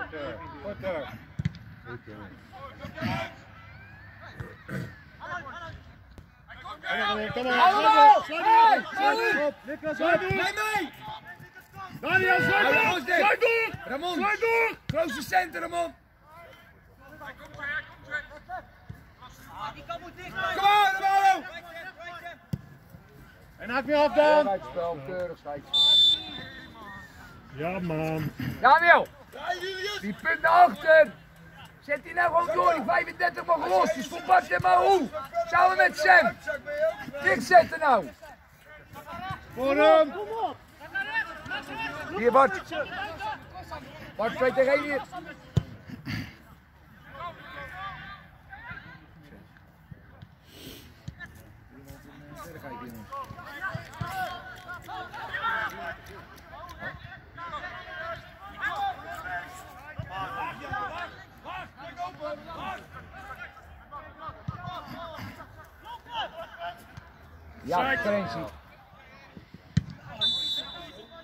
Kom maar! Sluit door! Daniel, sluit door! Ramon! Sluit door! Close center, Ramon! Kom aan, Ramon! En haak weer af dan! Spel, keurig, Ja, man. Daniel! Die punt naar achter! Zet die nou gewoon door, die 35 mag los, dus compakt en maar hoe? Samen met Sam! Dik zetten nou! Voor hem! Hier Bart! Bart 2 tegen 1 hier! Ja, Terentie.